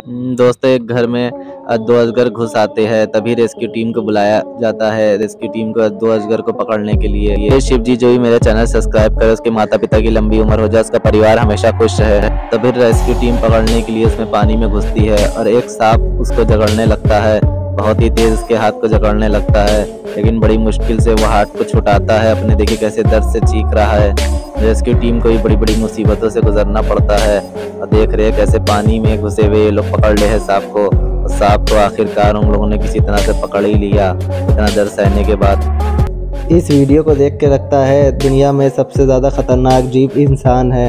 दोस्तों, एक घर में दो अजगर घुस आते हैं। तभी रेस्क्यू टीम को बुलाया जाता है। रेस्क्यू टीम को दो अजगर को पकड़ने के लिए। ये शिव जी जो भी मेरे चैनल सब्सक्राइब करे, उसके माता पिता की लंबी उम्र हो जाए, उसका परिवार हमेशा खुश रहे। तभी रेस्क्यू टीम पकड़ने के लिए उसमें पानी में घुसती है और एक सांप उसको जकड़ने लगता है। बहुत ही तेज उसके हाथ को जकड़ने लगता है, लेकिन बड़ी मुश्किल से वो हाथ को छुटाता है अपने। देखिए कैसे दर्द से चीख रहा है। रेस्क्यू टीम को भी बड़ी बड़ी मुसीबतों से गुजरना पड़ता है और देख रहे हैं कैसे पानी में घुसे हुए ये लोग पकड़ ले हैं सांप को। और सांप को आखिरकार उन लोगों ने किसी तरह से पकड़ ही लिया, इतना दर्द सहने के बाद। इस वीडियो को देख के लगता है दुनिया में सबसे ज़्यादा खतरनाक जीव इंसान है।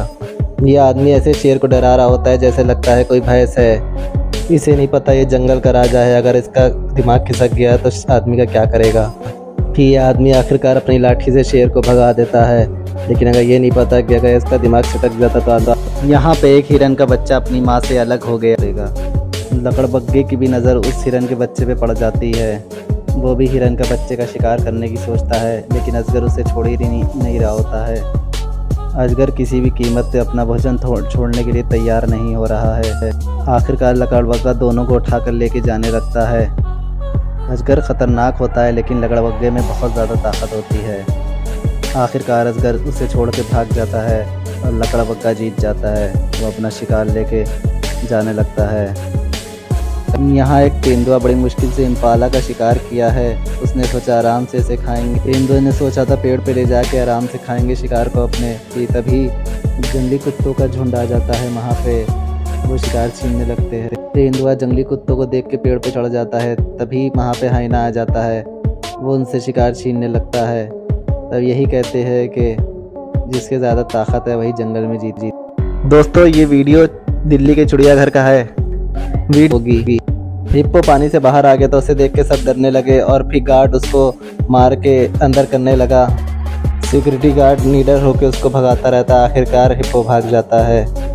ये आदमी ऐसे शेर को डरा रहा होता है जैसे लगता है कोई भैंस है। इसे नहीं पता ये जंगल का राजा है, अगर इसका दिमाग खिसक गया तो आदमी का क्या करेगा। फिर ये आदमी आखिरकार अपनी लाठी से शेर को भगा देता है, लेकिन अगर ये नहीं पता कि अगर इसका दिमाग छिटक जाता तो यहाँ पे एक हिरन का बच्चा अपनी माँ से अलग हो गया। लकड़बग्गे की भी नज़र उस हिरन के बच्चे पे पड़ जाती है। वो भी हिरन का बच्चे का शिकार करने की सोचता है, लेकिन अजगर उसे छोड़ ही नहीं रहा होता है। अजगर किसी भी कीमत पे अपना भोजन छोड़ने के लिए तैयार नहीं हो रहा है। आखिरकार लकड़बग्गा दोनों को उठाकर लेके जाने लगता है। अजगर ख़तरनाक होता है, लेकिन लकड़बग्गे में बहुत ज़्यादा ताकत होती है। आखिरकार अजगर उसे छोड़ के भाग जाता है और लकड़बग्गा जीत जाता है। वो अपना शिकार लेके जाने लगता है। यहाँ एक तेंदुआ बड़ी मुश्किल से इम्पाला का शिकार किया है। उसने सोचा आराम से इसे खाएंगे। तेंदुए ने सोचा था पेड़ पे ले जाके आराम से खाएंगे शिकार को अपने। तभी जंगली कुत्तों का झुंड आ जाता है वहाँ पे। वो शिकार छीनने लगते हैं। तेंदुआ जंगली कुत्तों को देख के पेड़ पे चढ़ जाता है। तभी वहाँ पे हाइना आ जाता है। वो उनसे शिकार छीनने लगता है। तब यही कहते हैं कि जिसके ज़्यादा ताकत है वही जंगल में जीत। दोस्तों, ये वीडियो दिल्ली के चिड़ियाघर का है। होगी हिप्पो पानी से बाहर आ गया तो उसे देख के सब डरने लगे और फिर गार्ड उसको मार के अंदर करने लगा। सिक्योरिटी गार्ड निडर होकर उसको भगाता रहता। आखिरकार हिप्पो भाग जाता है।